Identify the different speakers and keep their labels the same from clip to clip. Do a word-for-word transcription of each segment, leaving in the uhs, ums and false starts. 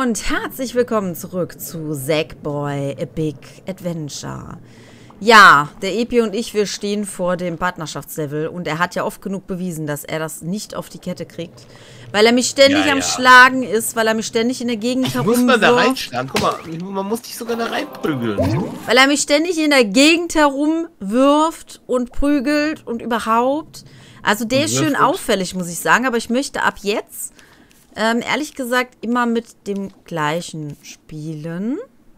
Speaker 1: und herzlich willkommen zurück zu Sackboy A Big Adventure. Ja, der Epi und ich, wir stehen vor dem Partnerschaftslevel und er hat ja oft genug bewiesen, dass er das nicht auf die Kette kriegt. Weil er mich ständig
Speaker 2: ja,
Speaker 1: am
Speaker 2: ja.
Speaker 1: Schlagen ist, weil er mich ständig in der Gegend
Speaker 2: ich
Speaker 1: herumwirft.
Speaker 2: Muss man da reinschlagen? Guck mal, man muss dich sogar da reinprügeln.
Speaker 1: Weil er mich ständig in der Gegend herumwirft und prügelt und überhaupt. Also der ist schön auffällig, muss ich sagen, aber ich möchte ab jetzt, ähm, ehrlich gesagt, immer mit dem gleichen spielen.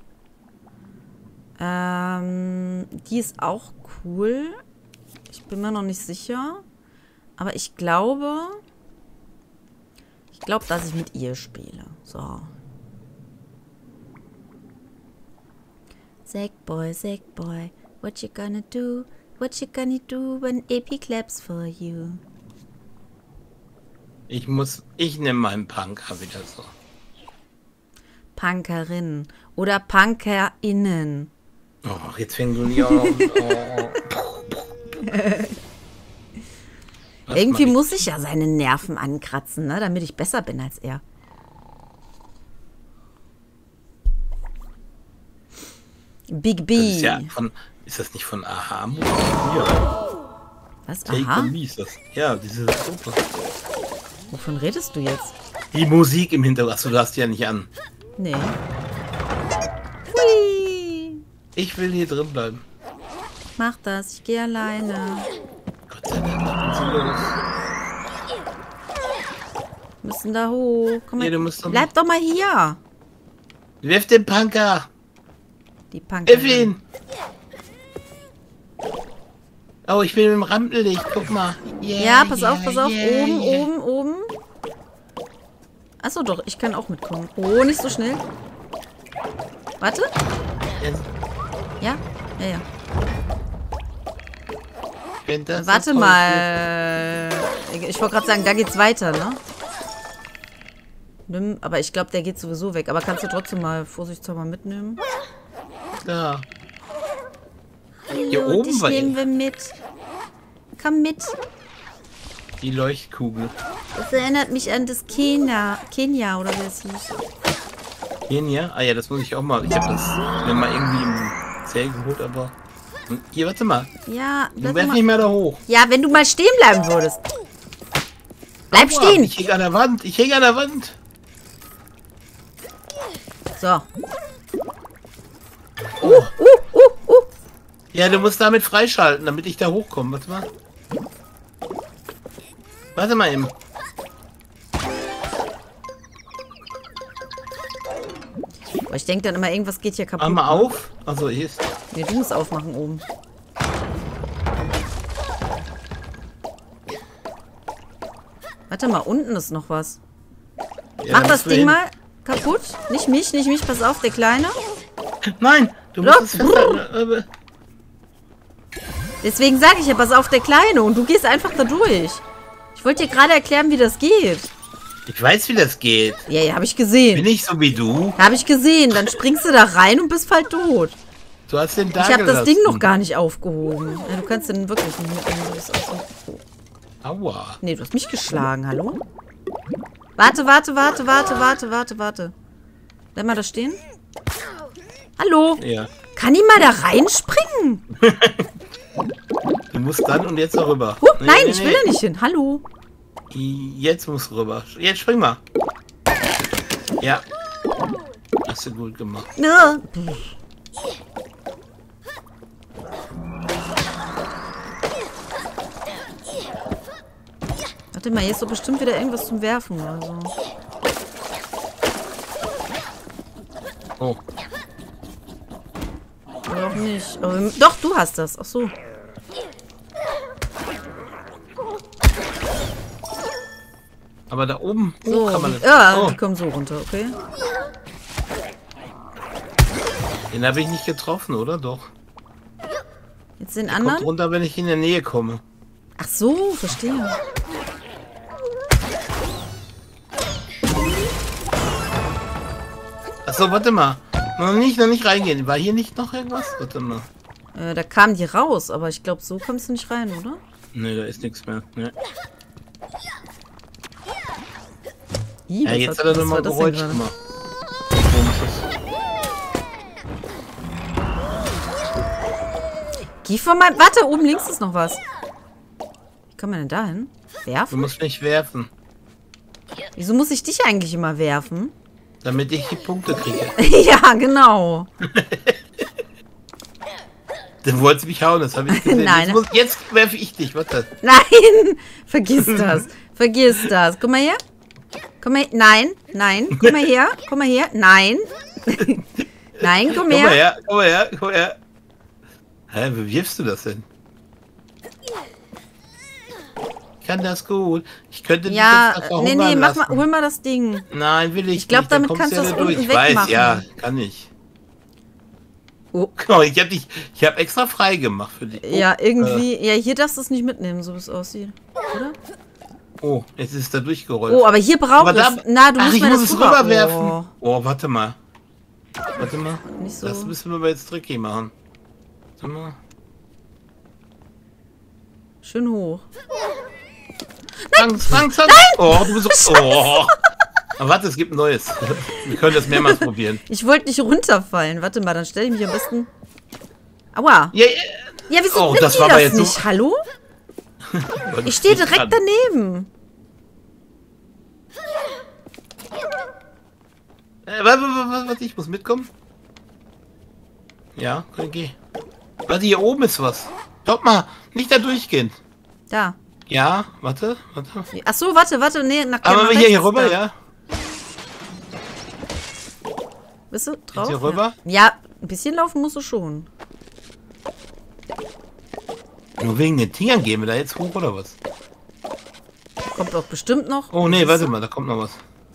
Speaker 1: Ähm, die ist auch cool. Ich bin mir noch nicht sicher. Aber ich glaube... Ich glaube, dass ich mit ihr spiele. So. Sackboy, Sackboy, what you gonna do? What you gonna do when Epi claps for you?
Speaker 2: Ich muss... Ich nehme meinen Punker wieder so.
Speaker 1: Punkerin. Oder PunkerInnen.
Speaker 2: Oh, jetzt fängst du nie an. Oh.
Speaker 1: Irgendwie muss ich ja seine Nerven ankratzen, ne? Damit ich besser bin als er. Big B.
Speaker 2: Das ist ja von... Ist das nicht von Aha? Ja.
Speaker 1: Was?
Speaker 2: Take
Speaker 1: Aha?
Speaker 2: on me ist das. Ja, diese super.
Speaker 1: Wovon redest du jetzt?
Speaker 2: Die Musik im Hintergrund. Achso, du hast die ja nicht an.
Speaker 1: Nee. Hui.
Speaker 2: Ich will hier drin bleiben.
Speaker 1: Mach das, ich gehe alleine.
Speaker 2: Gott sei Dank, was ist los?
Speaker 1: Wir müssen da hoch. Komm mal.
Speaker 2: Nee, du musst doch
Speaker 1: Bleib doch mal hier.
Speaker 2: Wirf den Punker!
Speaker 1: Die Punker.
Speaker 2: Wirf ihn! Oh, ich bin mit dem Rampenlicht, guck mal. Yeah,
Speaker 1: Ja, pass
Speaker 2: yeah,
Speaker 1: auf, pass auf.
Speaker 2: yeah,
Speaker 1: oben,
Speaker 2: yeah.
Speaker 1: oben, oben. Achso, doch, ich kann auch mitkommen. Oh, nicht so schnell. Warte.
Speaker 2: Jetzt,
Speaker 1: Ja? Ja, ja.
Speaker 2: wenn das
Speaker 1: Warte
Speaker 2: so
Speaker 1: mal. Ich wollte gerade sagen, da geht's weiter, ne? Nimm, aber ich glaube, der geht sowieso weg. Aber kannst du trotzdem mal vorsichtshalber mitnehmen?
Speaker 2: Da.
Speaker 1: Hallo,
Speaker 2: Hier oben
Speaker 1: dich
Speaker 2: war
Speaker 1: nehmen
Speaker 2: ihr.
Speaker 1: wir mit. Komm mit.
Speaker 2: Die Leuchtkugel.
Speaker 1: Das erinnert mich an das Kenia. Kenia, oder wie es hieß.
Speaker 2: Kenia? Ah ja, das muss ich auch mal. Ich habe das mir mal irgendwie im Zelt geholt, aber... Hier, warte mal.
Speaker 1: Ja,
Speaker 2: Du
Speaker 1: bleib
Speaker 2: wirst
Speaker 1: mal.
Speaker 2: nicht mehr da hoch.
Speaker 1: Ja, wenn du mal stehen bleiben würdest. Bleib
Speaker 2: Aua,
Speaker 1: stehen.
Speaker 2: Ich hänge an der Wand. Ich hänge an der Wand.
Speaker 1: So. Uh, uh, uh, uh.
Speaker 2: Ja, du musst damit freischalten, damit ich da hochkomme. Warte mal. Warte mal eben.
Speaker 1: Ich denke dann immer, irgendwas geht hier kaputt.
Speaker 2: Mach mal auf. Also hier ist...
Speaker 1: Nee, du musst aufmachen oben. Warte mal, unten ist noch was.
Speaker 2: Ja,
Speaker 1: Mach
Speaker 2: da
Speaker 1: das
Speaker 2: musst du
Speaker 1: Ding
Speaker 2: hin.
Speaker 1: mal kaputt. Nicht mich, nicht mich. Pass auf, der Kleine.
Speaker 2: Nein, du
Speaker 1: Doch.
Speaker 2: musst es festhalten.
Speaker 1: Deswegen sage ich ja, pass auf, der Kleine. Und du gehst einfach da durch. Ich wollte dir gerade erklären, wie das geht.
Speaker 2: Ich weiß, wie das geht.
Speaker 1: Ja, ja, habe ich gesehen.
Speaker 2: Bin ich so wie du?
Speaker 1: Habe ich gesehen. Dann springst du da rein und bist bald tot.
Speaker 2: Du hast den da
Speaker 1: Ich habe das
Speaker 2: gelassen.
Speaker 1: Ding noch gar nicht aufgehoben. Ja, du kannst den wirklich nicht mitnehmen. Das ist auch so.
Speaker 2: Aua.
Speaker 1: Nee, du hast mich geschlagen. Hallo? Warte, warte, warte, warte, warte, warte, warte. Bleib mal da stehen. Hallo?
Speaker 2: Ja.
Speaker 1: Kann ich mal da reinspringen?
Speaker 2: Du musst dann und jetzt noch rüber.
Speaker 1: Huh,
Speaker 2: Nee,
Speaker 1: nein,
Speaker 2: nee,
Speaker 1: ich will
Speaker 2: nee.
Speaker 1: da nicht hin. Hallo?
Speaker 2: Jetzt musst du rüber. Jetzt spring mal. Ja. Hast du gut gemacht.
Speaker 1: Ja. Warte mal, hier ist doch bestimmt wieder irgendwas zum Werfen oder so.
Speaker 2: Oh.
Speaker 1: Oder auch nicht. Aber wir, doch, du hast das. Ach so.
Speaker 2: Aber da oben
Speaker 1: So,
Speaker 2: oh, kann man das.
Speaker 1: ja,
Speaker 2: Oh,
Speaker 1: die kommen so runter, okay?
Speaker 2: den habe ich nicht getroffen, oder? Doch.
Speaker 1: Jetzt den
Speaker 2: Kommt
Speaker 1: anderen?
Speaker 2: runter, wenn ich in der Nähe komme.
Speaker 1: Ach so, verstehe.
Speaker 2: Achso, warte mal. Noch nicht, noch nicht reingehen. War hier nicht noch irgendwas? Warte mal.
Speaker 1: Äh, da kamen die raus, aber ich glaube, so kommst du nicht rein, oder?
Speaker 2: Ne, da ist nichts mehr. Ne.
Speaker 1: Ih,
Speaker 2: Ja,
Speaker 1: was
Speaker 2: jetzt
Speaker 1: hat-
Speaker 2: hat er
Speaker 1: was
Speaker 2: nochmal
Speaker 1: war das denn
Speaker 2: Geräusch
Speaker 1: gerade?
Speaker 2: gemacht.
Speaker 1: Geh von meinem... Warte, oben links ist noch was. Wie kann man denn da hin? Werfen?
Speaker 2: Du musst mich werfen.
Speaker 1: Wieso muss ich dich eigentlich immer werfen?
Speaker 2: Damit ich die Punkte kriege.
Speaker 1: Ja, genau.
Speaker 2: Du wolltest mich hauen, das habe ich gesehen.
Speaker 1: Nein.
Speaker 2: Jetzt, muss, jetzt werfe ich dich, warte.
Speaker 1: Nein, vergiss das. Vergiss das. Guck mal her. Komm mal her. Nein, nein. Komm mal her. Komm mal her. Nein. Nein, komm
Speaker 2: Komm
Speaker 1: her.
Speaker 2: mal her, komm mal her, komm mal her. Hä, wie wirfst du das denn? Ich kann das gut. Ich könnte dich
Speaker 1: Ja,
Speaker 2: jetzt
Speaker 1: nee, nee, mach mal, hol mal das Ding.
Speaker 2: Nein, will ich
Speaker 1: Ich glaube,
Speaker 2: nicht. Dann
Speaker 1: damit
Speaker 2: kommst
Speaker 1: kannst du
Speaker 2: ja
Speaker 1: das
Speaker 2: da durch.
Speaker 1: unten
Speaker 2: Ich weiß,
Speaker 1: wegmachen.
Speaker 2: ja, kann ich.
Speaker 1: Oh.
Speaker 2: Oh, ich habe dich, ich habe extra frei gemacht für dich. Oh,
Speaker 1: Ja, irgendwie. Ja, hier darfst du es nicht mitnehmen, so wie es aussieht. Oder?
Speaker 2: Oh, jetzt ist es da durchgerollt.
Speaker 1: Oh, aber hier braucht
Speaker 2: Aber da-
Speaker 1: es. Na, du
Speaker 2: Ach,
Speaker 1: musst
Speaker 2: ich
Speaker 1: mal
Speaker 2: muss
Speaker 1: das
Speaker 2: es
Speaker 1: rüber-
Speaker 2: rüberwerfen.
Speaker 1: Oh,
Speaker 2: Oh, warte mal. Warte mal.
Speaker 1: nicht so.
Speaker 2: Das müssen wir aber jetzt tricky machen. Warte mal.
Speaker 1: Schön hoch.
Speaker 2: Fang, fang, fang. Oh, du bist so. Oh. Aber warte, es gibt ein neues. Wir können das mehrmals probieren.
Speaker 1: Ich wollte nicht runterfallen. Warte mal, dann stelle ich mich am besten. Aua.
Speaker 2: Ja, ja.
Speaker 1: Ja, wieso
Speaker 2: Oh,
Speaker 1: nimmt
Speaker 2: das
Speaker 1: die
Speaker 2: war
Speaker 1: das
Speaker 2: aber jetzt so-
Speaker 1: nicht? Hallo?
Speaker 2: Weil
Speaker 1: Ich stehe
Speaker 2: nicht
Speaker 1: direkt
Speaker 2: kann.
Speaker 1: daneben.
Speaker 2: Äh, warte, warte, warte, warte, ich muss mitkommen. Ja, okay. Warte, hier oben ist was. Stopp mal, nicht da durchgehen.
Speaker 1: Da.
Speaker 2: Ja, warte, warte.
Speaker 1: Ach so, warte, warte. Nee, nach
Speaker 2: Aber
Speaker 1: nach
Speaker 2: wir hier, hier
Speaker 1: rechts
Speaker 2: rüber,
Speaker 1: da.
Speaker 2: ja.
Speaker 1: Bist du drauf?
Speaker 2: hier rüber?
Speaker 1: Ja. ja, ein bisschen laufen musst du schon.
Speaker 2: Nur wegen den Tigern gehen wir da jetzt hoch, oder was?
Speaker 1: Kommt doch bestimmt noch.
Speaker 2: Oh nee, warte mal, da kommt noch was.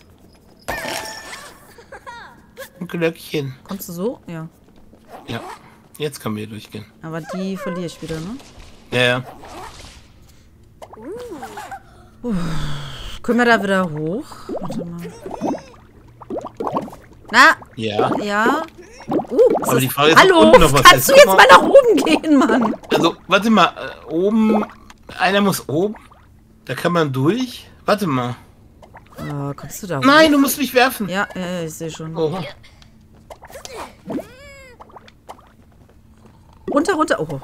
Speaker 2: Ein Glöckchen.
Speaker 1: Kommst du so? Ja.
Speaker 2: Ja, jetzt können wir hier durchgehen.
Speaker 1: Aber die verliere ich wieder, ne?
Speaker 2: Ja, ja.
Speaker 1: Können wir da wieder hoch? Warte mal. Na,
Speaker 2: Ja.
Speaker 1: ja. Uh, ist
Speaker 2: Aber
Speaker 1: das-
Speaker 2: die Frage ist, ob
Speaker 1: Hallo,
Speaker 2: unten noch was
Speaker 1: kannst
Speaker 2: ist.
Speaker 1: du jetzt
Speaker 2: Guck
Speaker 1: mal nach oben gehen, Mann?
Speaker 2: Also, warte mal, äh, oben. Einer muss oben. Da kann man durch. Warte mal.
Speaker 1: Oh, kommst du da hoch?
Speaker 2: Nein, du musst mich werfen.
Speaker 1: Ja, ja, ja, ich sehe schon.
Speaker 2: Oh.
Speaker 1: Runter, runter. Oh.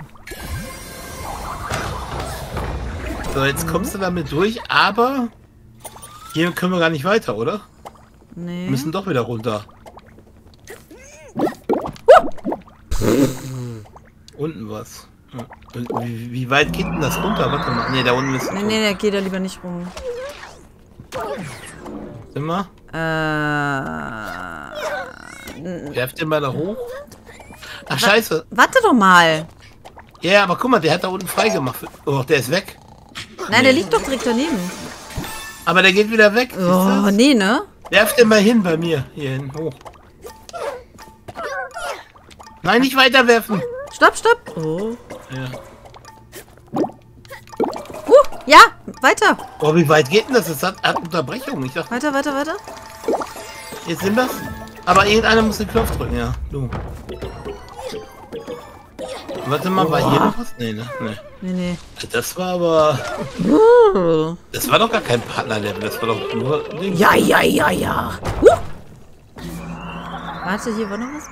Speaker 2: So, jetzt kommst du damit durch, aber hier können wir gar nicht weiter, oder?
Speaker 1: Nee.
Speaker 2: Wir müssen doch wieder runter. Unten was. Ja. Und Wie, wie weit geht denn das runter? Warte mal. Ne, da unten ist.
Speaker 1: Nee, nee, nee, geh da lieber nicht rum.
Speaker 2: Immer.
Speaker 1: Äh.
Speaker 2: Werft den mal da hoch. Ach, scheiße.
Speaker 1: Warte doch mal.
Speaker 2: Ja, aber guck mal, der hat da unten frei gemacht. Oh, der ist weg.
Speaker 1: Nein, der liegt doch direkt daneben.
Speaker 2: Aber der geht wieder weg. siehst du
Speaker 1: Oh,
Speaker 2: das?
Speaker 1: nee, ne?
Speaker 2: Werft den mal hin bei mir. Hier hin, hoch. Nein, nicht weiter werfen.
Speaker 1: Stopp, stopp. Oh.
Speaker 2: Ja.
Speaker 1: Uh, ja, weiter.
Speaker 2: Oh, wie weit geht denn das? Das hat, hat Unterbrechung. Ich dachte,
Speaker 1: Weiter, weiter, weiter.
Speaker 2: jetzt sind wir's. Aber irgendeiner muss den Knopf drücken, ja. Du. Warte mal, war hier noch was? Nee, ne? Nee.
Speaker 1: Nee, nee.
Speaker 2: Das war aber.
Speaker 1: Uh.
Speaker 2: Das war doch gar kein Partnerlevel, das war doch nur. Ding.
Speaker 1: Ja, ja, ja, ja. Uh. Warte, hier war noch was?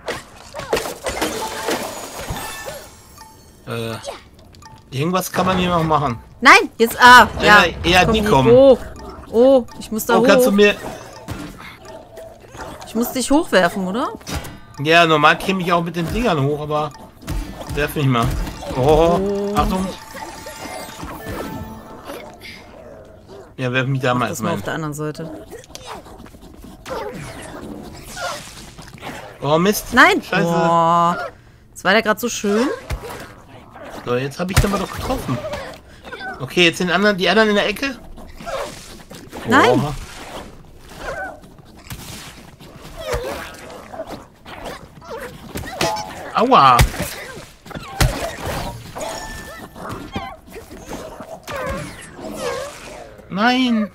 Speaker 2: Äh, irgendwas kann man hier noch machen.
Speaker 1: Nein, jetzt ah. Ja,
Speaker 2: Ja, ja,
Speaker 1: Komm,
Speaker 2: die kommen.
Speaker 1: Oh, oh, ich muss da
Speaker 2: Oh,
Speaker 1: hoch.
Speaker 2: kannst du mir.
Speaker 1: Ich muss dich hochwerfen, oder?
Speaker 2: Ja, normal käme ich auch mit den Dingern hoch, aber. Werf mich mal. Oh,
Speaker 1: Oh.
Speaker 2: Achtung. Ja, werf mich da mal
Speaker 1: Das mal auf
Speaker 2: erstmal.
Speaker 1: der anderen Seite.
Speaker 2: Oh, Mist.
Speaker 1: Nein.
Speaker 2: Scheiße.
Speaker 1: Oh, das war ja gerade so schön.
Speaker 2: So, jetzt habe ich den mal doch getroffen. Okay, jetzt den anderen, die anderen in der Ecke.
Speaker 1: Nein.
Speaker 2: Oh. Aua. Nein.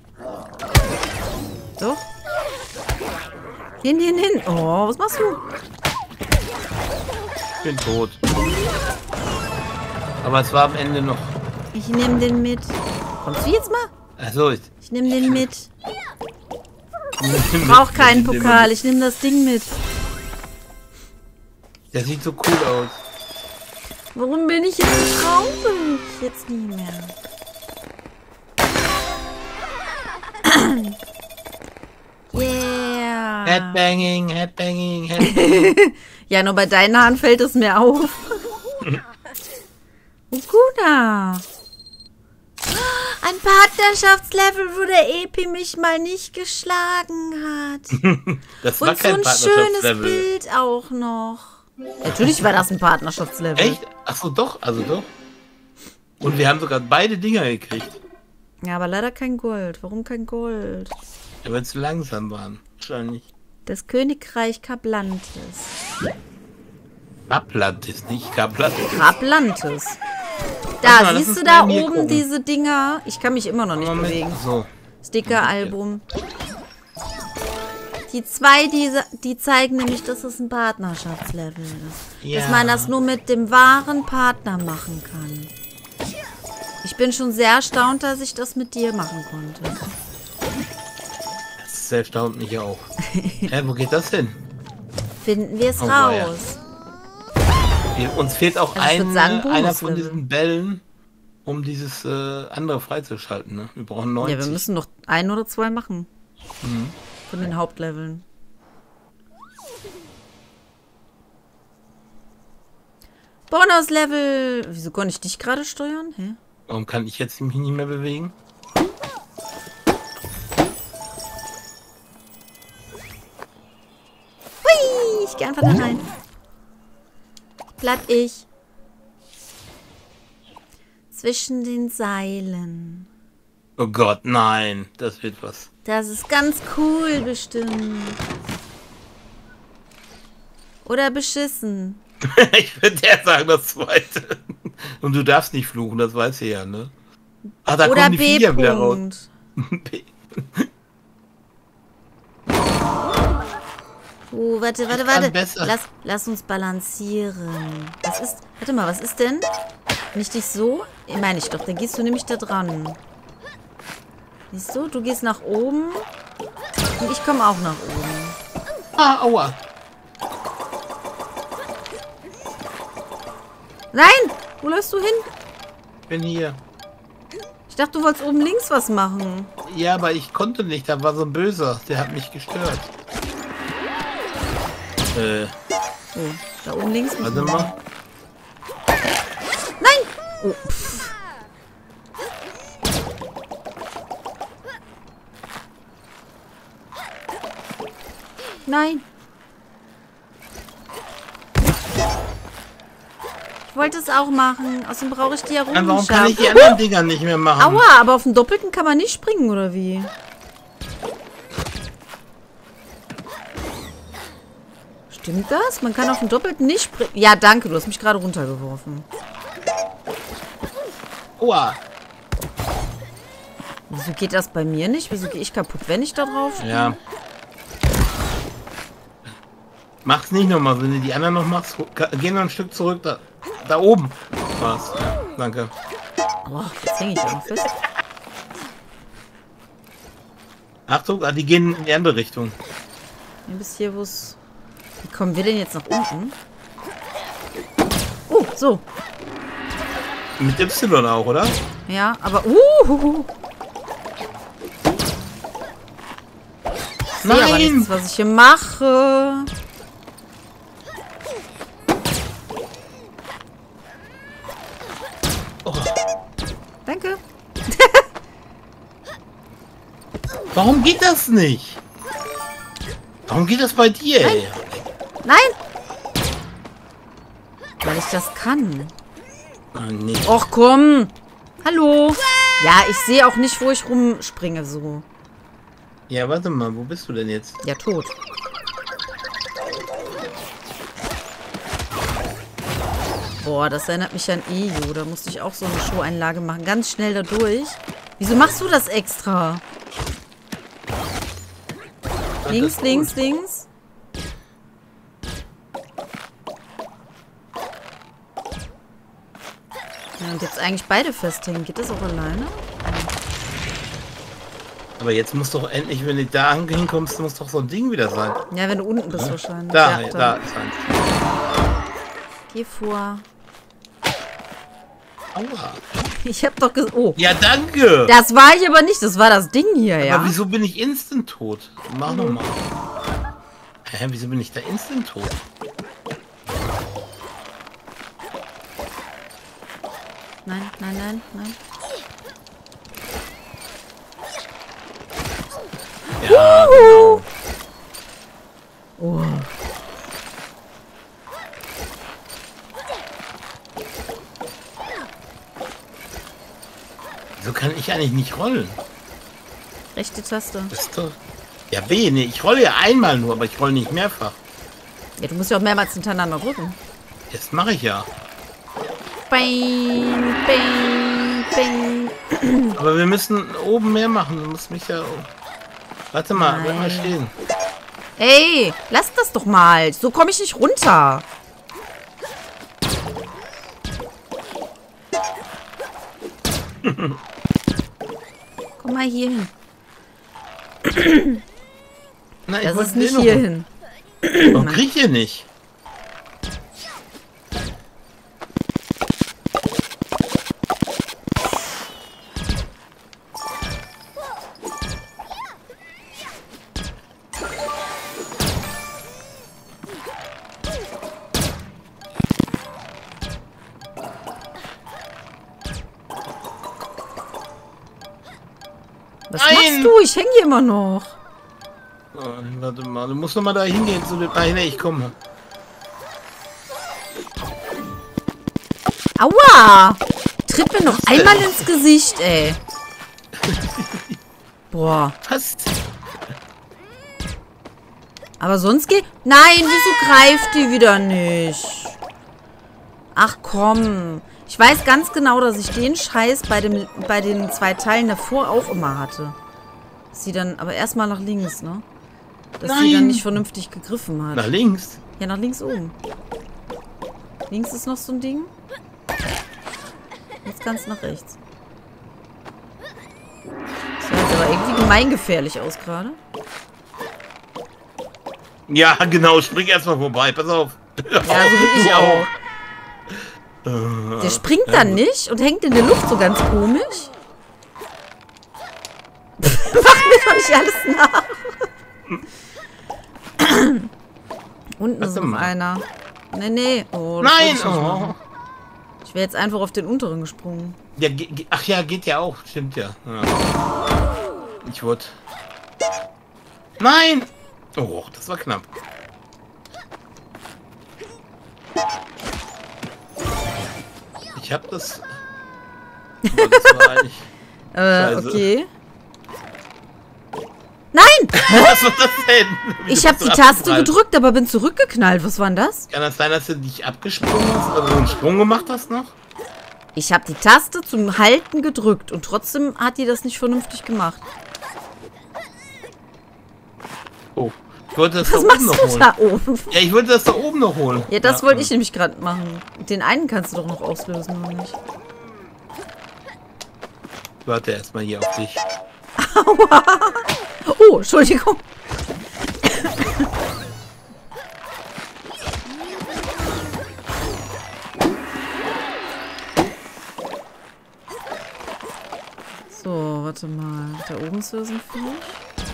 Speaker 1: So. Hin, hin, hin. Oh, was machst du?
Speaker 2: Ich bin tot. Aber es war am Ende noch.
Speaker 1: Ich nehme den mit. Kommst du jetzt mal?
Speaker 2: Achso, ich
Speaker 1: Ich nehme den mit. Ich brauche keinen Pokal. Ich nehme das Ding mit.
Speaker 2: Der sieht so cool aus.
Speaker 1: Warum bin ich jetzt so traurig? Jetzt nie mehr. Yeah.
Speaker 2: Headbanging, Headbanging, Headbanging.
Speaker 1: Ja, nur bei deinen Haaren fällt es mir auf. Ukuna. Ein Partnerschaftslevel, wo der Epi mich mal nicht geschlagen hat.
Speaker 2: Das war
Speaker 1: Und so
Speaker 2: kein
Speaker 1: ein schönes
Speaker 2: Partnerschaftslevel.
Speaker 1: Bild auch noch. Natürlich war das ein Partnerschaftslevel.
Speaker 2: Echt? Achso, doch, also doch. Und wir haben sogar beide Dinger gekriegt.
Speaker 1: Ja, aber leider kein Gold. Warum kein Gold?
Speaker 2: Ja, weil zu langsam waren. Wahrscheinlich.
Speaker 1: Das Königreich Kaplantis.
Speaker 2: Kaplantis, nicht Kaplantis.
Speaker 1: Kaplantis. Da,
Speaker 2: Warte mal, lass
Speaker 1: siehst
Speaker 2: uns
Speaker 1: du da
Speaker 2: mal hier
Speaker 1: oben
Speaker 2: gucken.
Speaker 1: diese Dinger? Ich kann mich immer noch nicht
Speaker 2: Moment.
Speaker 1: bewegen.
Speaker 2: So.
Speaker 1: Sticker-Album. Die zwei, die, die zeigen nämlich, dass es ein Partnerschaftslevel ist.
Speaker 2: Ja.
Speaker 1: Dass man das nur mit dem wahren Partner machen kann. Ich bin schon sehr erstaunt, dass ich das mit dir machen konnte.
Speaker 2: Das erstaunt mich auch. Hä, wo geht das hin?
Speaker 1: Finden wir es
Speaker 2: Oh, weia.
Speaker 1: raus.
Speaker 2: Wir- Uns fehlt auch
Speaker 1: Also ich würd
Speaker 2: ein,
Speaker 1: sagen,
Speaker 2: äh, einer von
Speaker 1: Bonuslevel.
Speaker 2: diesen Bällen, um dieses äh, andere freizuschalten. Ne? Wir brauchen neunzig.
Speaker 1: Ja, wir müssen noch ein oder zwei machen.
Speaker 2: Mhm.
Speaker 1: Von den Hauptleveln. Bonuslevel. Wieso konnte ich dich gerade steuern? Hä?
Speaker 2: Warum kann ich jetzt mich nicht mehr bewegen?
Speaker 1: Hui, ich gehe einfach da rein. Bleib ich. Zwischen den Seilen.
Speaker 2: Oh Gott, nein. Das wird was.
Speaker 1: Das ist ganz cool bestimmt. Oder beschissen.
Speaker 2: Ich würde ja sagen, das zweite. Und du darfst nicht fluchen, das weiß ich ja, ne? Ah, da
Speaker 1: Oder
Speaker 2: kommen die Viecher wieder raus.
Speaker 1: B-Punkt.
Speaker 2: B.
Speaker 1: Oh, warte, warte,
Speaker 2: Ich kann
Speaker 1: warte.
Speaker 2: besser.
Speaker 1: Lass, lass uns balancieren. Was ist... Warte mal, was ist denn? Wenn ich dich so... Ich meine ich doch, dann gehst du nämlich da dran. Siehst du? Du gehst nach oben. Und ich komme auch nach oben.
Speaker 2: Ah, aua.
Speaker 1: Nein! Wo läufst du hin?
Speaker 2: Ich bin hier.
Speaker 1: Ich dachte, du wolltest oben links was machen.
Speaker 2: Ja, aber ich konnte nicht. Da war so ein Böser. Der hat mich gestört. Äh,
Speaker 1: Oh, da oben links.
Speaker 2: warte mal.
Speaker 1: Nein! Oh, pff. Nein. Ich wollte es auch machen. Außerdem brauche ich die
Speaker 2: Warum kann ich
Speaker 1: Errungenschaft.
Speaker 2: die anderen Dinger nicht mehr machen?
Speaker 1: Aua, aber auf dem Doppelten kann man nicht springen, oder wie? Stimmt das? Man kann auf dem Doppelten nicht springen. Ja, danke, du hast mich gerade runtergeworfen.
Speaker 2: Aua.
Speaker 1: Wieso geht das bei mir nicht? Wieso gehe ich kaputt, wenn ich da drauf springe?
Speaker 2: Ja. Mach's nicht nochmal. Wenn du die anderen noch machst, geh noch ein Stück zurück. Da, da oben. Was? Ja, danke.
Speaker 1: Boah, jetzt hänge ich ja noch fest.
Speaker 2: Achtung, ah, die gehen in die andere Richtung.
Speaker 1: Ja, bis hier, wo es... Wie kommen wir denn jetzt nach unten? Oh, so.
Speaker 2: Mit Y auch, oder?
Speaker 1: Ja, aber... Uh, ich sehe aber
Speaker 2: Nein!
Speaker 1: nichts, was ich hier mache.
Speaker 2: Oh,
Speaker 1: Danke.
Speaker 2: warum geht das nicht? Warum geht das bei dir, ey?
Speaker 1: Nein! Weil ich das kann.
Speaker 2: Oh, nee.
Speaker 1: Och, komm. Hallo. Ja, ich sehe auch nicht, wo ich rumspringe so.
Speaker 2: Ja, warte mal, wo bist du denn jetzt?
Speaker 1: Ja, tot. Boah, das erinnert mich an E U. Da musste ich auch so eine Show-Einlage machen. Ganz schnell da durch. Wieso machst du das extra?
Speaker 2: Ach,
Speaker 1: Links,
Speaker 2: das ist
Speaker 1: links,
Speaker 2: gut.
Speaker 1: links. Ja, und jetzt eigentlich beide festhängen. Geht das auch alleine?
Speaker 2: Aber jetzt muss doch endlich, wenn du da hinkommst, muss doch so ein Ding wieder sein.
Speaker 1: Ja, wenn du unten bist wahrscheinlich.
Speaker 2: Da,
Speaker 1: Ja,
Speaker 2: da ist eins.
Speaker 1: Geh vor.
Speaker 2: Aua.
Speaker 1: Ich hab doch gesagt. Oh.
Speaker 2: Ja, danke.
Speaker 1: Das war ich aber nicht. Das war das Ding hier,
Speaker 2: aber
Speaker 1: ja.
Speaker 2: wieso bin ich instant tot? Mach mhm. nochmal. Hä, wieso bin ich da instant tot?
Speaker 1: Nein, nein, nein, nein.
Speaker 2: Ja, genau.
Speaker 1: Oh.
Speaker 2: So kann ich eigentlich nicht rollen.
Speaker 1: Rechte Taste.
Speaker 2: Das ist doch... Ja, B, nee, ich rolle ja einmal nur, aber ich rolle nicht mehrfach.
Speaker 1: Ja, du musst ja auch mehrmals hintereinander drücken.
Speaker 2: Das mache ich ja.
Speaker 1: Bing, bing, bing.
Speaker 2: Aber wir müssen oben mehr machen. Du musst mich ja... Warte mal, bleib mal stehen.
Speaker 1: Ey, lass das doch mal. So komme ich nicht runter. Komm mal hier hin.
Speaker 2: Na, ich
Speaker 1: Das
Speaker 2: wollte
Speaker 1: ist nicht
Speaker 2: den
Speaker 1: hier
Speaker 2: noch-
Speaker 1: hin.
Speaker 2: Warum krieg ich hier nicht?
Speaker 1: Was
Speaker 2: Nein!
Speaker 1: machst du? Ich hänge hier immer noch.
Speaker 2: Oh, warte mal, du musst noch mal da hingehen zu dem... Nein, nee, ich komme.
Speaker 1: Aua! Tritt mir noch einmal ins Gesicht, ey. Boah.
Speaker 2: Was?
Speaker 1: Aber sonst geht... Nein, wieso greift die wieder nicht? Ach komm. Ich weiß ganz genau, dass ich den Scheiß bei, dem, bei den zwei Teilen davor auch immer hatte. Dass sie dann... Aber erstmal nach links, ne? Dass
Speaker 2: Nein.
Speaker 1: sie dann nicht vernünftig gegriffen hat.
Speaker 2: Nach links?
Speaker 1: Ja, nach links oben. Links ist noch so ein Ding. Jetzt ganz nach rechts. Das sah jetzt aber irgendwie gemeingefährlich aus gerade.
Speaker 2: Ja, genau, spring erstmal vorbei, pass auf.
Speaker 1: Ja, so bin ich auch. Der springt dann nicht und hängt in der Luft so ganz komisch. Mach mir doch nicht alles nach. Unten
Speaker 2: Warte
Speaker 1: ist noch
Speaker 2: mal.
Speaker 1: einer. Nee, nee. Oh, das
Speaker 2: Nein!
Speaker 1: wollte ich nicht
Speaker 2: Oh.
Speaker 1: machen. Ich wäre jetzt einfach auf den unteren gesprungen.
Speaker 2: Ja, ge- ge- ach ja, geht ja auch, stimmt ja. ja. Ich wurde... Nein! Oh, das war knapp. Ich hab das... Aber das war eigentlich...
Speaker 1: Äh,
Speaker 2: Scheiße.
Speaker 1: okay. Nein!
Speaker 2: Was war das denn? Wie
Speaker 1: Ich
Speaker 2: du
Speaker 1: habe
Speaker 2: bist
Speaker 1: die
Speaker 2: so
Speaker 1: Taste
Speaker 2: abgeprallt.
Speaker 1: gedrückt, aber bin zurückgeknallt. Was war denn das?
Speaker 2: Kann das sein, dass du dich abgesprungen hast? Also einen Sprung gemacht hast noch?
Speaker 1: Ich habe die Taste zum Halten gedrückt und trotzdem hat die das nicht vernünftig gemacht.
Speaker 2: Oh, ich wollte das
Speaker 1: Was
Speaker 2: da
Speaker 1: machst
Speaker 2: oben noch
Speaker 1: du
Speaker 2: holen.
Speaker 1: da oben?
Speaker 2: Ja, ich wollte das da oben noch holen.
Speaker 1: Ja, das wollte ich nämlich gerade machen. Den einen kannst du doch noch auslösen, oder nicht?
Speaker 2: Ich warte erstmal hier auf dich.
Speaker 1: Aua! Oh, Entschuldigung. So, warte mal. Da oben ist so ein Viech.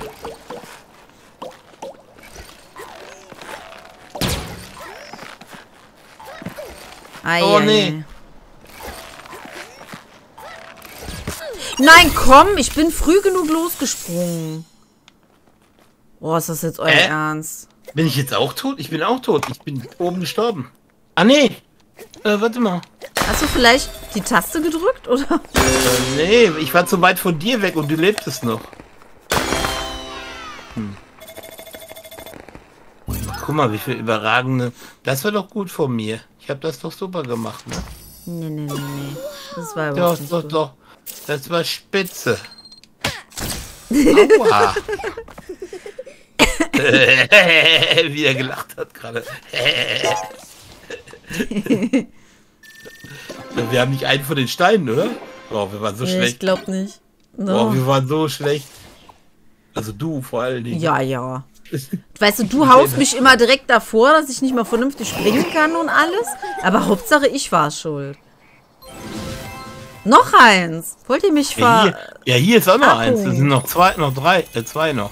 Speaker 1: Ei,
Speaker 2: Oh,
Speaker 1: ei,
Speaker 2: nee.
Speaker 1: ei. Nein, komm, ich bin früh genug losgesprungen. Boah, ist das jetzt euer
Speaker 2: Äh?
Speaker 1: Ernst?
Speaker 2: Bin ich jetzt auch tot? Ich bin auch tot. Ich bin oben gestorben. Ah, nee. Äh, warte mal.
Speaker 1: Hast du vielleicht die Taste gedrückt, oder?
Speaker 2: Äh, nee, ich war zu weit von dir weg und du lebtest noch. Hm. Guck mal, wie viel überragende... Das war doch gut von mir. Ich habe das doch super gemacht, ne?
Speaker 1: Nee, nee, nee, nee. Das war
Speaker 2: Doch,
Speaker 1: überhaupt nicht
Speaker 2: doch,
Speaker 1: gut.
Speaker 2: doch. Das war spitze. Aua. Wie er gelacht hat gerade. Wir haben nicht einen von den Steinen, oder? Oh, wir waren so
Speaker 1: Nee,
Speaker 2: schlecht.
Speaker 1: ich glaub nicht.
Speaker 2: Oh,
Speaker 1: No.
Speaker 2: wir waren so schlecht. Also du vor allen Dingen.
Speaker 1: Ja, ja. Weißt du, du haust mich immer direkt davor, dass ich nicht mal vernünftig springen kann und alles. Aber Hauptsache, ich war schuld. Noch eins. Wollt ihr mich
Speaker 2: Ja,
Speaker 1: ver...
Speaker 2: hier, ja, hier ist auch noch
Speaker 1: Abo.
Speaker 2: eins. Das sind noch zwei, noch drei, äh, zwei noch.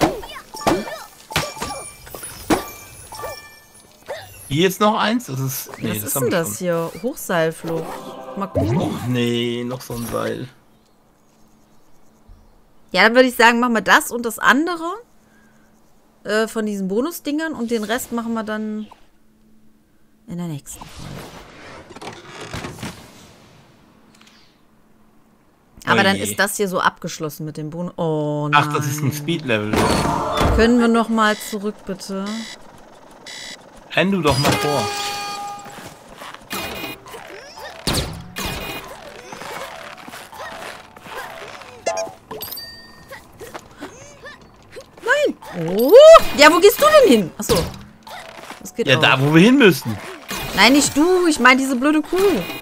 Speaker 2: Hier ist noch eins. Das ist. Nee,
Speaker 1: Was
Speaker 2: das
Speaker 1: ist
Speaker 2: haben
Speaker 1: denn
Speaker 2: wir
Speaker 1: das
Speaker 2: schon.
Speaker 1: hier? Hochseilflucht. Mal gucken.
Speaker 2: Och nee, noch so ein Seil.
Speaker 1: Ja, dann würde ich sagen, machen wir das und das andere äh, von diesen Bonusdingern und den Rest machen wir dann in der nächsten Folge. Aber
Speaker 2: Oh
Speaker 1: dann
Speaker 2: je.
Speaker 1: ist das hier so abgeschlossen mit dem Bonus. Oh nein.
Speaker 2: Ach, das ist ein Speed-Level.
Speaker 1: Können wir noch mal zurück, bitte?
Speaker 2: Renn du doch mal vor.
Speaker 1: Nein. Oh. Ja, wo gehst du denn hin? Achso. Das geht
Speaker 2: Ja,
Speaker 1: auch.
Speaker 2: da, wo wir hin müssen.
Speaker 1: Nein, nicht du. Ich meine diese blöde Kuh.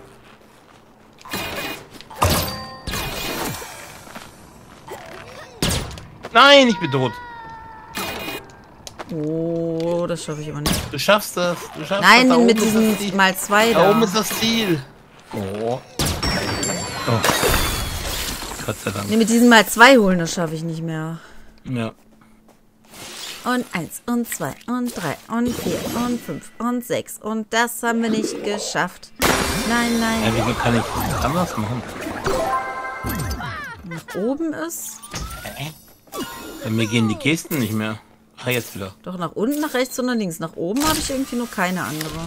Speaker 2: Nein, ich bin tot.
Speaker 1: Oh, das schaffe ich aber nicht.
Speaker 2: Du schaffst das. Du schaffst
Speaker 1: Nein,
Speaker 2: das. Da
Speaker 1: mit
Speaker 2: oben ist das
Speaker 1: diesem
Speaker 2: Ziel.
Speaker 1: mal zwei
Speaker 2: Da
Speaker 1: da.
Speaker 2: oben ist das Ziel. Oh. Oh. Gott sei Dank.
Speaker 1: Nee, mit diesem mal zwei holen, das schaffe ich nicht mehr.
Speaker 2: Ja.
Speaker 1: Und eins und zwei und drei und vier und fünf und sechs. Und das haben wir nicht geschafft. Nein,
Speaker 2: Ja,
Speaker 1: nein.
Speaker 2: wieso kann ich das anders machen?
Speaker 1: Nach oben ist.
Speaker 2: Ja, mir gehen die Gesten nicht mehr. Ah, jetzt wieder.
Speaker 1: Doch nach unten, nach rechts und nach links. Nach oben habe ich irgendwie nur keine andere.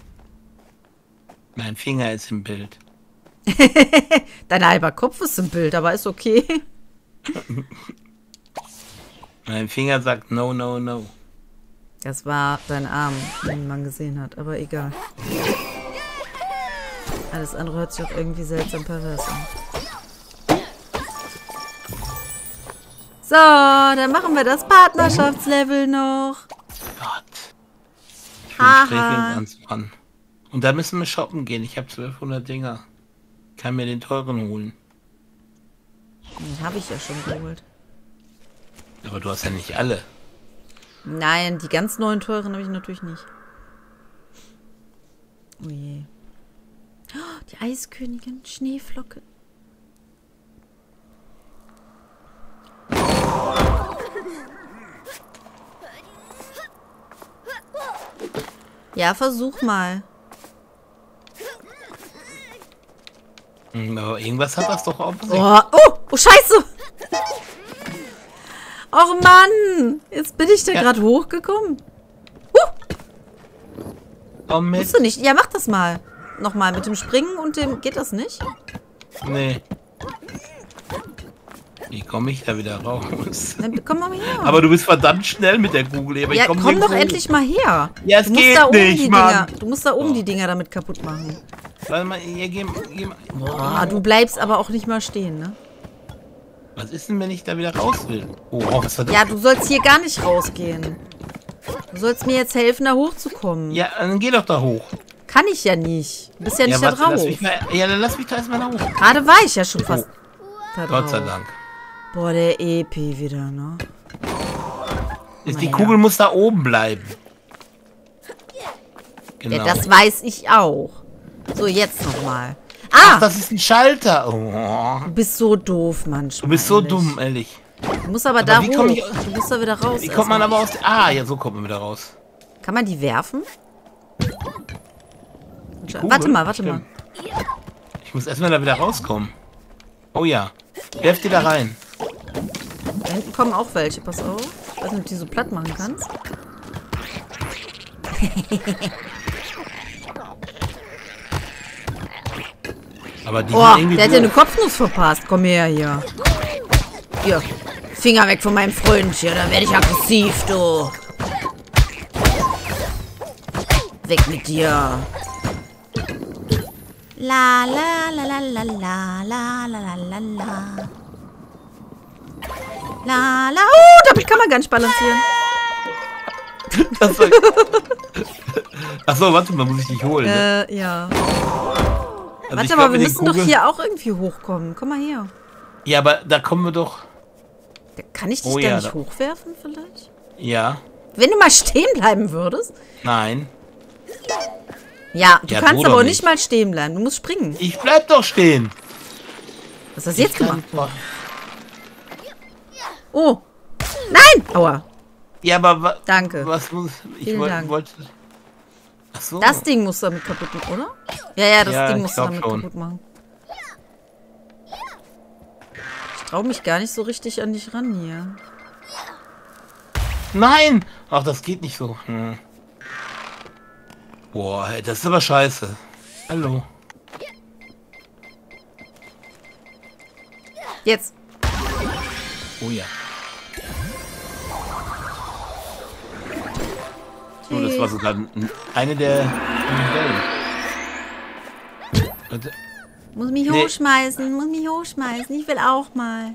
Speaker 2: Mein Finger ist im Bild.
Speaker 1: Dein halber Kopf ist im Bild, aber ist okay.
Speaker 2: Mein Finger sagt no, no, no.
Speaker 1: Das war dein Arm, den man gesehen hat, aber egal. Alles andere hört sich auch irgendwie seltsam pervers an. So, dann machen wir das Partnerschaftslevel noch.
Speaker 2: Gott. Ich bin
Speaker 1: Haha.
Speaker 2: sträfling anzufangen. Und da müssen wir shoppen gehen. Ich habe zwölfhundert Dinger. Kann mir den teuren holen.
Speaker 1: Den habe ich ja schon geholt.
Speaker 2: Aber du hast ja nicht alle.
Speaker 1: Nein, die ganz neuen teuren habe ich natürlich nicht. Oh je. Oh, die Eiskönigin, Schneeflocke. Ja, versuch mal.
Speaker 2: Hm, Aber irgendwas hat das doch auch.
Speaker 1: Oh, oh, oh, scheiße. Och Mann, jetzt bin ich da
Speaker 2: Ja.
Speaker 1: gerade hochgekommen. Huh,
Speaker 2: Oh, mit.
Speaker 1: musst du nicht. Ja, mach das mal. Nochmal mit dem Springen und dem... Geht das nicht?
Speaker 2: Nee. Wie komme ich da wieder raus?
Speaker 1: Dann komm doch mal her.
Speaker 2: Aber du bist verdammt schnell mit der Kugel. Aber
Speaker 1: ja,
Speaker 2: ich komm
Speaker 1: komm doch
Speaker 2: nirgendwo.
Speaker 1: endlich mal her.
Speaker 2: Ja, es
Speaker 1: du musst
Speaker 2: geht
Speaker 1: da oben
Speaker 2: nicht,
Speaker 1: die
Speaker 2: Mann.
Speaker 1: Dinger, Du musst da oben
Speaker 2: Oh.
Speaker 1: die Dinger damit kaputt machen.
Speaker 2: Warte mal, hier, geh, geh mal.
Speaker 1: Boah, du bleibst aber auch nicht mal stehen, ne?
Speaker 2: Was ist denn, wenn ich da wieder raus will? Oh, oh, was war das?
Speaker 1: Ja, du sollst hier gar nicht rausgehen. Du sollst mir jetzt helfen, da hochzukommen.
Speaker 2: Ja, dann geh doch da hoch.
Speaker 1: Kann ich ja nicht. Du bist ja nicht
Speaker 2: ja,
Speaker 1: da
Speaker 2: warte, lass
Speaker 1: drauf.
Speaker 2: mich mal, ja, dann lass mich da erstmal da hoch.
Speaker 1: Gerade war ich ja schon fast da drauf.
Speaker 2: Gott sei Dank.
Speaker 1: Boah, der E P wieder, ne?
Speaker 2: Ist, die
Speaker 1: Naja.
Speaker 2: Kugel muss da oben bleiben. Genau.
Speaker 1: Ja, das weiß ich auch. So, jetzt nochmal.
Speaker 2: Ach,
Speaker 1: Ah,
Speaker 2: das ist ein Schalter. Oh,
Speaker 1: du bist so doof, manchmal.
Speaker 2: du bist so
Speaker 1: ehrlich.
Speaker 2: dumm, ehrlich.
Speaker 1: Du musst aber,
Speaker 2: Aber
Speaker 1: da
Speaker 2: wie
Speaker 1: hoch.
Speaker 2: komm ich-
Speaker 1: Du musst da wieder raus.
Speaker 2: Wie kommt man
Speaker 1: erstmal.
Speaker 2: aber aus... Ah, ja, so kommt man wieder raus.
Speaker 1: Kann man die werfen?
Speaker 2: Kugel?
Speaker 1: Warte mal, warte
Speaker 2: Stimmt. Ich muss erstmal da wieder rauskommen. Oh ja. Werf die da rein.
Speaker 1: mal. Da hinten kommen auch welche, pass auf. Ich weiß nicht, ob du die so platt machen kannst.
Speaker 2: Aber die
Speaker 1: Oh,
Speaker 2: sind irgendwie
Speaker 1: der hat ja eine
Speaker 2: doof.
Speaker 1: Kopfnuss verpasst. Komm her hier. Hier. Finger weg von meinem Freund hier, da werde ich aggressiv, du. Weg mit dir. La la la la la la la la la la la. La la. Oh, damit kann man gar nicht balancieren.
Speaker 2: Das war... Achso, warte mal, muss ich dich holen. Ne?
Speaker 1: Äh, ja.
Speaker 2: Also ich
Speaker 1: Warte
Speaker 2: glaub,
Speaker 1: mal, wir
Speaker 2: mit den
Speaker 1: müssen doch
Speaker 2: Kugeln-
Speaker 1: hier auch irgendwie hochkommen. Komm mal her.
Speaker 2: Ja, aber da kommen wir doch...
Speaker 1: Kann ich dich
Speaker 2: Oh
Speaker 1: da
Speaker 2: ja,
Speaker 1: nicht
Speaker 2: da-
Speaker 1: hochwerfen vielleicht?
Speaker 2: Ja.
Speaker 1: Wenn du mal stehen bleiben würdest?
Speaker 2: Nein.
Speaker 1: Ja, du
Speaker 2: Ja,
Speaker 1: kannst
Speaker 2: du
Speaker 1: aber
Speaker 2: doch
Speaker 1: auch
Speaker 2: nicht.
Speaker 1: nicht mal stehen bleiben. Du musst springen.
Speaker 2: Ich bleib doch stehen.
Speaker 1: Was hast du jetzt
Speaker 2: Ich kann-
Speaker 1: gemacht? Oh. Nein! Aua.
Speaker 2: Ja, aber wa
Speaker 1: Danke.
Speaker 2: was muss... Ich
Speaker 1: Vielen
Speaker 2: wollte...
Speaker 1: Dank.
Speaker 2: wollte ach so.
Speaker 1: Das Ding musst du damit kaputt machen, oder? Ja, ja, das
Speaker 2: Ja,
Speaker 1: Ding
Speaker 2: ich
Speaker 1: musst du
Speaker 2: glaub
Speaker 1: damit
Speaker 2: schon.
Speaker 1: kaputt machen. Ich traue mich gar nicht so richtig an dich ran hier.
Speaker 2: Nein! Ach, das geht nicht so. Hm. Boah, ey, das ist aber scheiße. Hallo.
Speaker 1: Jetzt.
Speaker 2: Oh ja. So, das war sogar n- eine der Wellen. Und-
Speaker 1: Muss mich
Speaker 2: Nee.
Speaker 1: hochschmeißen, muss mich hochschmeißen. Ich will auch mal.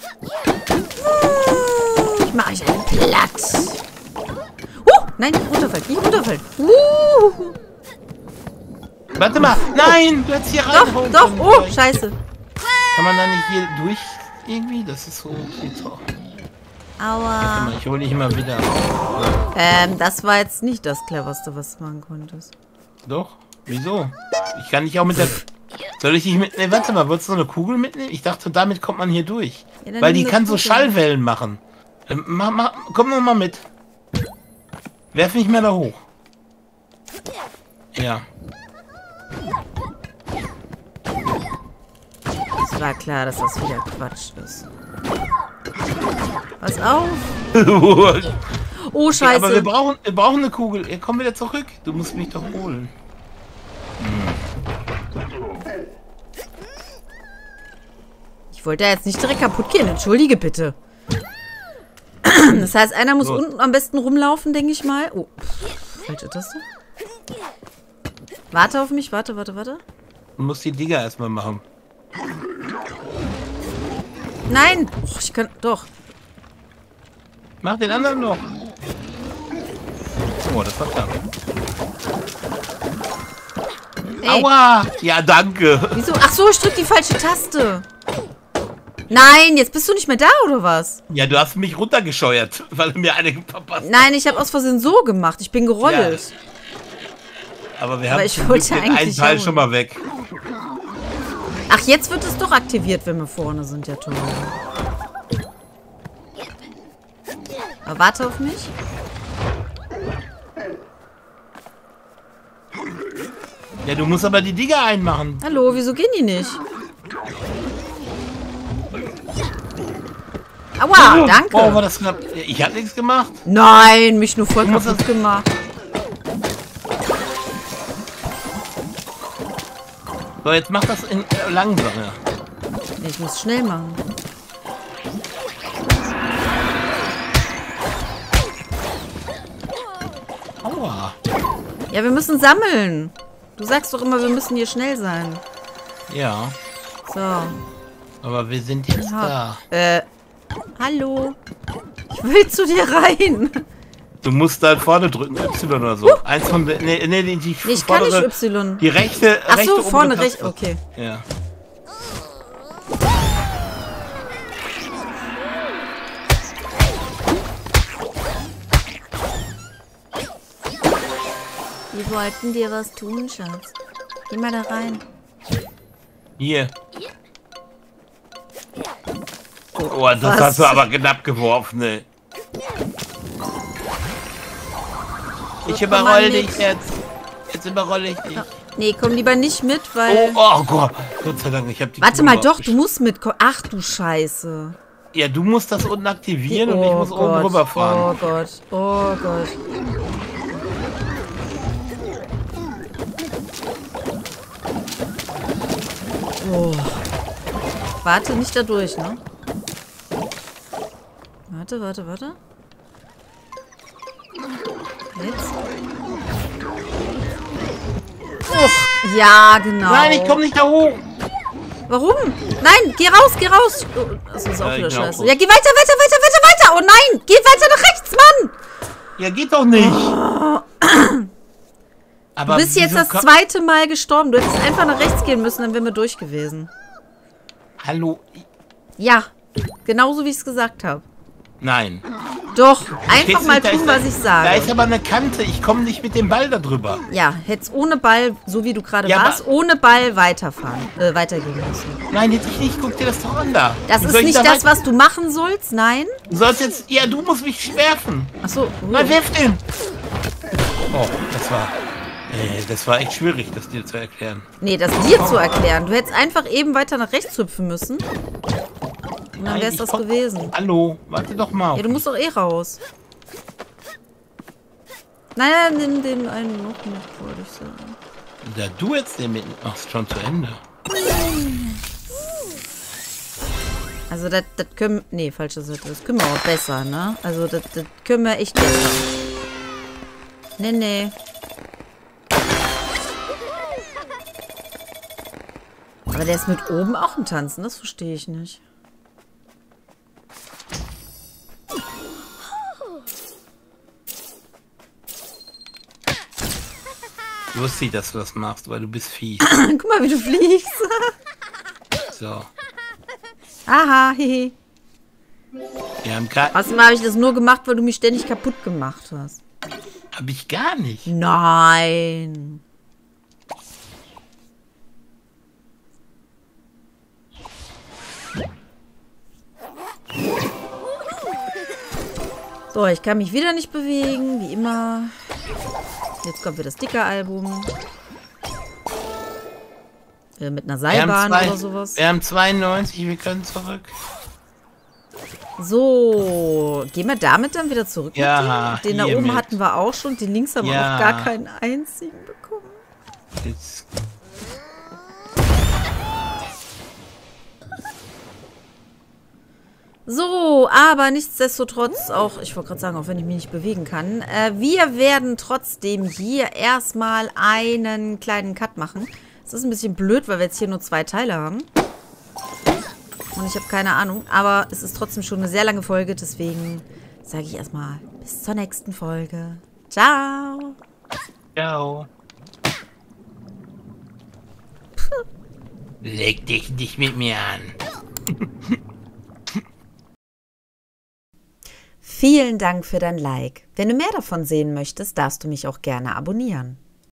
Speaker 1: Ich mache euch einen platt. Uh, nein, nicht runterfallen, nicht runterfallen. Uh,
Speaker 2: Warte mal! Nein! Du hättest hier
Speaker 1: doch,
Speaker 2: reinhauen
Speaker 1: doch,
Speaker 2: können.
Speaker 1: oh,
Speaker 2: Vielleicht
Speaker 1: scheiße.
Speaker 2: Kann man da nicht hier durch irgendwie? Das ist so... so.
Speaker 1: Aua.
Speaker 2: Ich hole dich mal wieder.
Speaker 1: Ähm, das war jetzt nicht das Cleverste, was du machen konntest.
Speaker 2: Doch? Wieso? Ich kann dich auch mit der... Soll ich dich mitnehmen? Warte mal, wolltest du so eine Kugel mitnehmen? Ich dachte, damit kommt man hier durch.
Speaker 1: Ja, dann
Speaker 2: Weil
Speaker 1: nimm
Speaker 2: die
Speaker 1: eine
Speaker 2: kann so
Speaker 1: Kugel.
Speaker 2: Schallwellen machen. Ähm, mach, mach, komm noch mal mit. Werf nicht mehr da hoch. Ja.
Speaker 1: Es war klar, dass das wieder Quatsch ist. Pass auf. Oh,
Speaker 2: Ja,
Speaker 1: scheiße.
Speaker 2: aber wir brauchen, wir brauchen eine Kugel. Ja, komm wieder zurück. Du musst mich doch holen.
Speaker 1: Ich wollte da jetzt nicht direkt kaputt gehen. Entschuldige bitte. Das heißt, einer muss
Speaker 2: So.
Speaker 1: unten am besten rumlaufen, denke ich mal. Oh, falsche Taste. Warte auf mich. Warte, warte, warte.
Speaker 2: Du musst die Dinger erstmal machen.
Speaker 1: Nein. Oh, ich kann... Doch.
Speaker 2: Mach den anderen noch. Oh, das war klar.
Speaker 1: Ey,
Speaker 2: Aua! Ja, danke.
Speaker 1: wieso? Ach so, ich drück die falsche Taste. Nein, jetzt bist du nicht mehr da, oder was?
Speaker 2: Ja, du hast mich runtergescheuert, weil du mir eine verpasst hast.
Speaker 1: Nein, ich habe aus Versehen so gemacht. Ich bin gerollt.
Speaker 2: Aber wir
Speaker 1: Aber
Speaker 2: haben
Speaker 1: ich
Speaker 2: zum
Speaker 1: wollte
Speaker 2: Glück den einen
Speaker 1: eigentlich
Speaker 2: Teil
Speaker 1: hauen.
Speaker 2: schon mal weg.
Speaker 1: Ach, jetzt wird es doch aktiviert, wenn wir vorne sind. Ja, toll. Aber warte auf mich.
Speaker 2: Ja, du musst aber die Dinger einmachen.
Speaker 1: Hallo, wieso gehen die nicht? Aua, danke.
Speaker 2: Oh, war das knapp. Ich hab nichts gemacht.
Speaker 1: Nein, mich nur voll
Speaker 2: Du musst
Speaker 1: kaputt
Speaker 2: das-
Speaker 1: gemacht.
Speaker 2: So, jetzt mach das in, äh, langsamer.
Speaker 1: Nee, ich muss schnell machen.
Speaker 2: Aua.
Speaker 1: Ja, wir müssen sammeln. Du sagst doch immer, wir müssen hier schnell sein.
Speaker 2: Ja,
Speaker 1: So.
Speaker 2: aber wir sind jetzt
Speaker 1: Ja.
Speaker 2: da.
Speaker 1: Äh, hallo. Ich will zu dir rein.
Speaker 2: Du musst da vorne drücken, Y oder so. Eins von den. Nee, nee, die, die
Speaker 1: Nee, ich kann nicht
Speaker 2: vordere-
Speaker 1: Y.
Speaker 2: Die rechte.
Speaker 1: Ach
Speaker 2: rechte
Speaker 1: so,
Speaker 2: obere
Speaker 1: vorne
Speaker 2: Taste.
Speaker 1: rechts. Okay.
Speaker 2: Ja.
Speaker 1: Wir wollten dir was tun, Schatz. Geh mal da rein.
Speaker 2: Hier. Oh, das
Speaker 1: Was?
Speaker 2: hast du aber knapp geworfen, ne? Ich
Speaker 1: komm mal
Speaker 2: überroll
Speaker 1: mit.
Speaker 2: dich jetzt. Jetzt überrolle ich dich.
Speaker 1: Nee, komm lieber nicht mit,
Speaker 2: Oh,
Speaker 1: weil...
Speaker 2: oh Gott. Gott sei Dank, ich hab die
Speaker 1: Warte
Speaker 2: Kugel
Speaker 1: mal, doch,
Speaker 2: rausgesch-
Speaker 1: du musst mitkommen. Ach du Scheiße.
Speaker 2: Ja, du musst das unten aktivieren und ich muss oben
Speaker 1: Gott,
Speaker 2: rüberfahren.
Speaker 1: Oh Gott, oh Gott. Oh. Warte, nicht da durch, ne? Warte, warte, warte. Jetzt. Och, ja, genau.
Speaker 2: Nein, ich komme nicht da hoch.
Speaker 1: Warum? Nein, geh raus, geh raus. Oh, das ist auch
Speaker 2: Ja,
Speaker 1: wieder
Speaker 2: ich bin auch
Speaker 1: scheiße.
Speaker 2: raus.
Speaker 1: Ja, geh weiter, weiter, weiter, weiter, weiter. Oh nein, geh weiter nach rechts, Mann.
Speaker 2: Ja, geht doch nicht. Aber
Speaker 1: Du bist jetzt
Speaker 2: wieso
Speaker 1: das
Speaker 2: kann-
Speaker 1: zweite Mal gestorben. Du hättest einfach nach rechts gehen müssen, dann wären wir durch gewesen.
Speaker 2: Hallo.
Speaker 1: Ja, genauso wie ich es gesagt habe.
Speaker 2: Nein.
Speaker 1: Doch, einfach
Speaker 2: Stehst
Speaker 1: mal
Speaker 2: du, da
Speaker 1: tun,
Speaker 2: ist
Speaker 1: was
Speaker 2: ein-
Speaker 1: ich sage.
Speaker 2: Da ist aber eine Kante. Ich komme nicht mit dem Ball da drüber.
Speaker 1: Ja, hättest ohne Ball, so wie du gerade
Speaker 2: Ja,
Speaker 1: warst,
Speaker 2: aber-
Speaker 1: ohne Ball weiterfahren, äh, weitergehen müssen.
Speaker 2: Nein, hätte ich nicht. Guck dir das doch an da.
Speaker 1: Das
Speaker 2: Wie
Speaker 1: ist
Speaker 2: soll ich
Speaker 1: nicht
Speaker 2: da
Speaker 1: das,
Speaker 2: weit-
Speaker 1: was du machen sollst, nein?
Speaker 2: Du sollst jetzt... Ja, du musst mich werfen.
Speaker 1: Achso,
Speaker 2: Na, wirf den. Oh, das war... Äh, das war echt schwierig, das dir zu erklären.
Speaker 1: nee, das dir zu erklären. Du hättest einfach eben weiter nach rechts hüpfen müssen. Und dann
Speaker 2: Nein,
Speaker 1: wär's
Speaker 2: ich
Speaker 1: das
Speaker 2: komm-
Speaker 1: gewesen.
Speaker 2: Hallo, warte doch mal.
Speaker 1: Ja, du musst doch eh raus. Naja, nimm den einen noch mit, wollte ich sagen.
Speaker 2: Da du jetzt den mit... Ach, ist schon zu Ende.
Speaker 1: Also das, das können... Nee, falsche Seite. Das können wir auch besser, ne? Also das, das können wir echt besser. Nee, nee. Aber der ist mit oben auch im Tanzen. Das verstehe ich nicht.
Speaker 2: Ich wusste, dass du das machst, weil du bist fies.
Speaker 1: Guck mal, wie du fliegst.
Speaker 2: So.
Speaker 1: Aha, hehe.
Speaker 2: Wir haben gerade...
Speaker 1: Außerdem habe ich das nur gemacht, weil du mich ständig kaputt gemacht hast.
Speaker 2: Hab ich gar nicht.
Speaker 1: Nein. So, ich kann mich wieder nicht bewegen, wie immer. Jetzt kommt wieder das Sticker-Album. Äh, mit einer
Speaker 2: Wir haben,
Speaker 1: Seilbahn
Speaker 2: zwei,
Speaker 1: oder sowas.
Speaker 2: wir haben zweiundneunzig, wir können zurück.
Speaker 1: So, gehen wir damit dann wieder zurück?
Speaker 2: Ja,
Speaker 1: mit dem? Den da oben
Speaker 2: hiermit.
Speaker 1: hatten wir auch schon. Den links haben wir
Speaker 2: Ja.
Speaker 1: auch gar keinen einzigen bekommen.
Speaker 2: Jetzt.
Speaker 1: So, aber nichtsdestotrotz auch, ich wollte gerade sagen, auch wenn ich mich nicht bewegen kann, äh, wir werden trotzdem hier erstmal einen kleinen Cut machen. Das ist ein bisschen blöd, weil wir jetzt hier nur zwei Teile haben. Und ich habe keine Ahnung, aber es ist trotzdem schon eine sehr lange Folge, deswegen sage ich erstmal bis zur nächsten Folge. Ciao!
Speaker 2: Ciao. Leg dich nicht mit mir an.
Speaker 1: Vielen Dank für dein Like. Wenn du mehr davon sehen möchtest, darfst du mich auch gerne abonnieren.